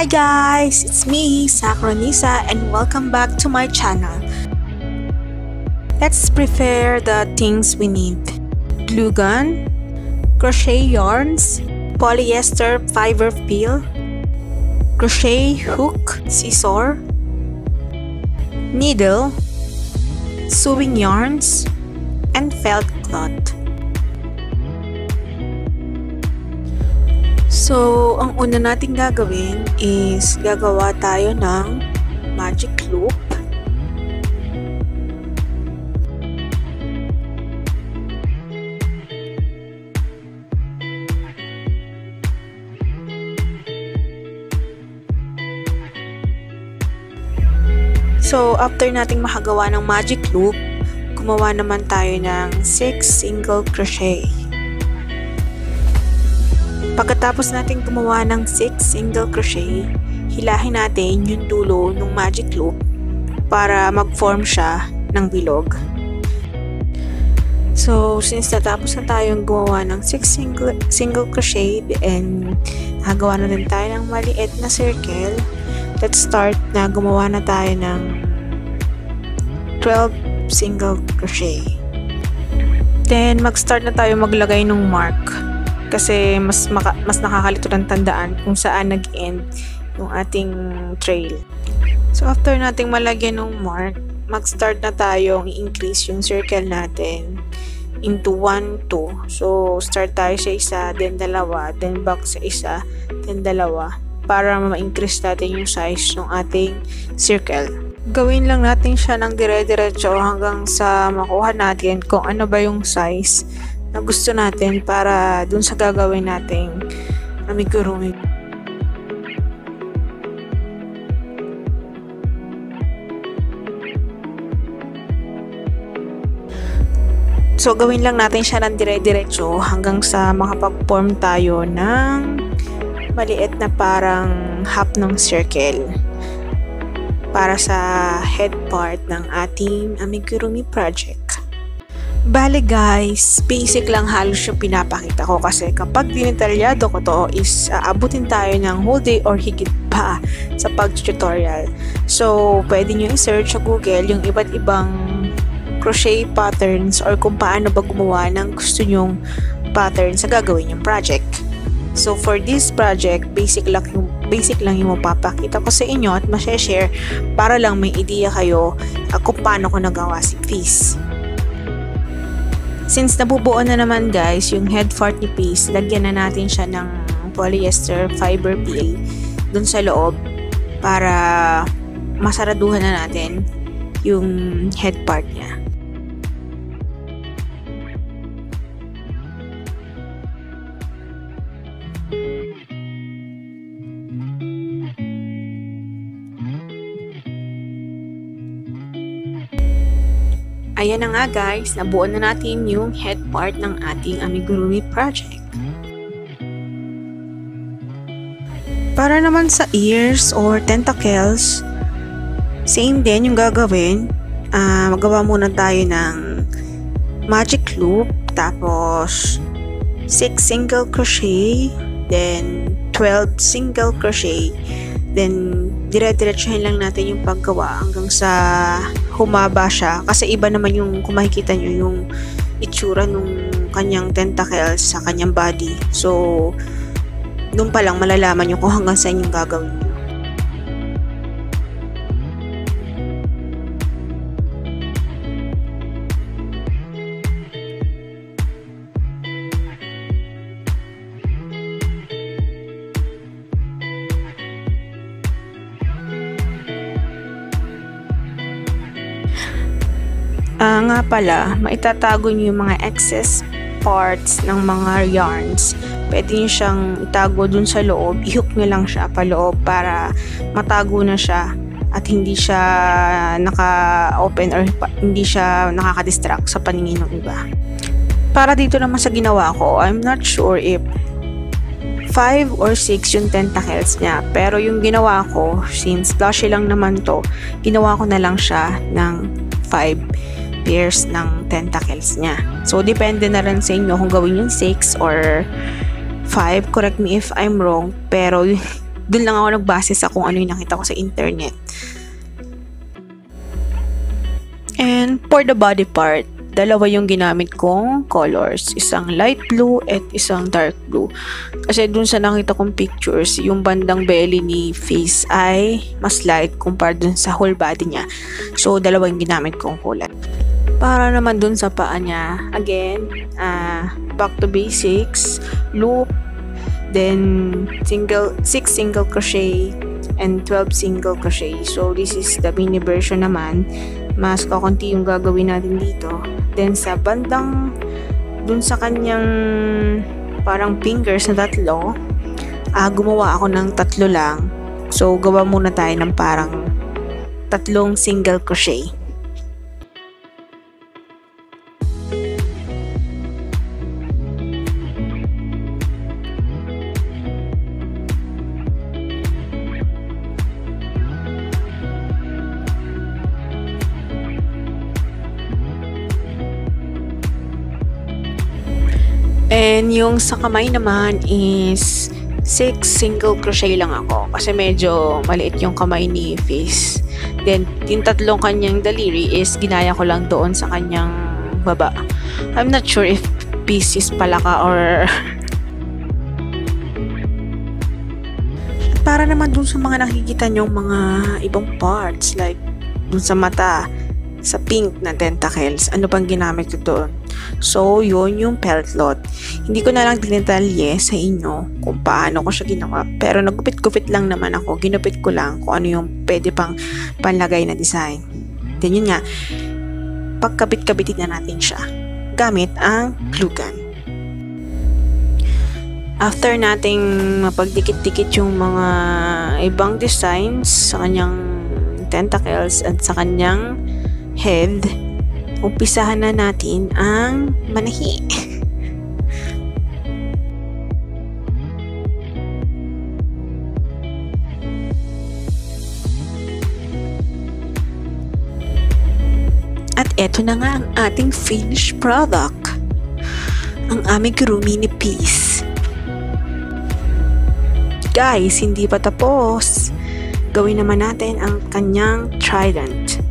Hi guys! It's me, Sakura Niza, and welcome back to my channel. Let's prepare the things we need. Glue gun, crochet yarns, polyester fiber peel, crochet hook, scissor, needle, sewing yarns, and felt cloth. So, ang una nating gagawin is gagawa tayo ng magic loop. So, after nating makagawa ng magic loop, gumawa naman tayo ng 6 single crochet. Pagkatapos natin gumawa ng 6 single crochet, hilahin natin yung dulo ng magic loop para mag-form siya ng bilog. So, since natapos na tayong gumawa ng 6 single crochet and nagawa na rin tayo ng maliit na circle, let's start na gumawa na tayo ng 12 single crochet. Then, mag-start na tayo maglagay ng mark. Kasi mas nakakalito ng tandaan kung saan nag-end yung ating trail. So, after nating malagyan ng mark, mag-start na tayong i-increase yung circle natin into 1, 2. So, start tayo sa isa, then dalawa, then back sa isa, then dalawa, para ma-increase natin yung size ng ating circle. Gawin lang natin siya ng dire-diretso hanggang sa makuha natin kung ano ba yung size na gusto natin para dun sa gagawin nating amigurumi. So, gawin lang natin siya ng dire-diretso hanggang sa makapag-form tayo ng maliit na parang half ng circle para sa head part ng ating amigurumi project. Bale guys, basic lang halos yung pinapakita ko kasi kapag dinetalyado ko to is aabutin tayo ng whole day or higit pa sa pag-tutorial. So, pwede nyo i-search sa Google yung iba't ibang crochet patterns or kung paano ba gumawa ng gusto nyong pattern sa gagawin yung project. So, for this project, basic lang yung mapapakita ko sa inyo at ma-share para lang may idea kayo kung paano ko nagawa si Fizz. Since nabubuo na naman guys yung head part ni Fizz, lagyan na natin siya ng polyester fiber peel dun sa loob para masaraduhan na natin yung head part niya. Ayan na nga guys, nabuo na natin yung head part ng ating amigurumi project. Para naman sa ears or tentacles, same din yung gagawin. Magawa muna tayo ng magic loop, tapos 6 single crochet, then 12 single crochet, then dire-diretsuhin lang natin yung paggawa hanggang sa humaba siya. Kasi iba naman yung kung makikita nyo yung itsura nung kanyang tentacles sa kanyang body. So, doon pa lang malalaman nyo kung hanggang saan yung gagawin nyo. Nga pala, maitatago nyo yung mga excess parts ng mga yarns. Pwede nyo siyang itago dun sa loob, i-hook nyo lang siya paloob para matago na siya at hindi siya naka-open or hindi siya nakaka-distract sa paningin ng iba. Para dito naman sa ginawa ko, I'm not sure if 5 or 6 yung tentacles niya. Pero yung ginawa ko, since plushy lang naman to, ginawa ko na lang siya ng 5 pairs ng tentacles niya. So, depende na rin sa inyo kung gawin yung 6 or 5. Correct me if I'm wrong. Pero, Doon lang ako nagbase sa kung ano yung nakita ko sa internet. And for the body part, dalawa yung ginamit kong colors. Isang light blue at isang dark blue. Kasi dun sa nakita kong pictures, yung bandang belly ni Fizz ay mas light kumpara dun sa whole body niya. So, dalawa yung ginamit kong kulay. Para naman dun sa paa niya, again, back to basics, loop, then 6 single crochet, and 12 single crochet. So, this is the mini version naman. Mas kakunti yung gagawin natin dito. Then, sa bandang, dun sa kanyang parang fingers na tatlo, gumawa ako ng 3 lang. So, gawa muna tayo ng parang 3 single crochet. And yung sa kamay naman is 6 single crochet lang ako kasi medyo maliit yung kamay ni Fizz. Then yung 3 kanyang daliri is ginaya ko lang doon sa kanyang baba. I'm not sure if pieces pala ka or para naman dun sa mga nakikita nyong mga ibang parts like dun sa mata, sa pink na tentacles, ano pang ginamit ko doon. So, yun yung peltlot. Hindi ko na lang dinetalye sa inyo kung paano ko siya ginawa. Pero nagupit-gupit lang naman ako. Ginupit ko lang kung ano yung pwede pang panlagay na design. Then yun nga, pagkabit-kabitin na natin siya gamit ang glue gun. After nating mapagdikit-dikit yung mga ibang designs sa kanyang tentacles at sa kanyang head, umpisahan na natin ang manahi. At eto na nga ang ating finished product. Ang Amigurumi ni Fizz. Guys, hindi pa tapos. Gawin naman natin ang kanyang trident.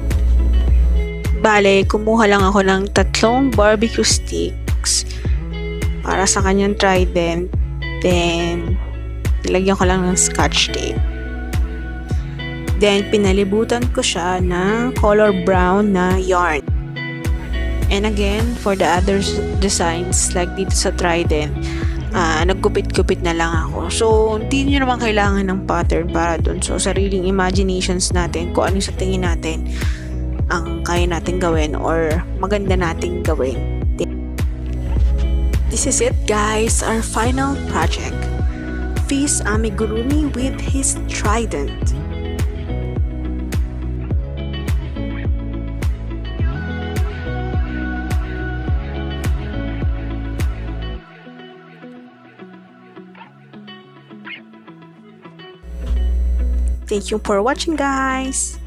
Bale, kumuha lang ako ng 3 barbecue sticks para sa kanyang trident. Then, nilagyan ko lang ng scotch tape. Then, pinalibutan ko siya ng color brown na yarn. And again, for the other designs, like dito sa trident, naggupit-gupit na lang ako. So, hindi nyo naman kailangan ng pattern para dun. So, sariling imaginations natin kung ano sa tingin natin ang kaya natin gawin or maganda nating gawin. This is it, guys, our final project. Fizz Amigurumi with his trident. Thank you for watching, guys.